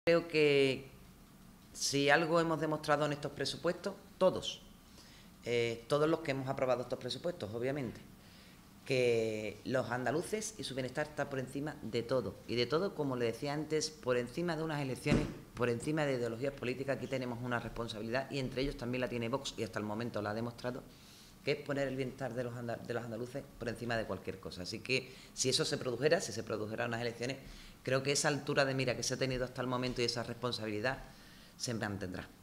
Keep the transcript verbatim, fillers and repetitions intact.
Creo que si algo hemos demostrado en estos presupuestos, todos, eh, todos los que hemos aprobado estos presupuestos, obviamente, que los andaluces y su bienestar está por encima de todo. Y de todo, como le decía antes, por encima de unas elecciones, por encima de ideologías políticas, aquí tenemos una responsabilidad, y entre ellos también la tiene Vox, y hasta el momento la ha demostrado, que es poner el bienestar de los, de los andaluces por encima de cualquier cosa. Así que si eso se produjera, si se produjeran unas elecciones, creo que esa altura de mira que se ha tenido hasta el momento y esa responsabilidad se mantendrá.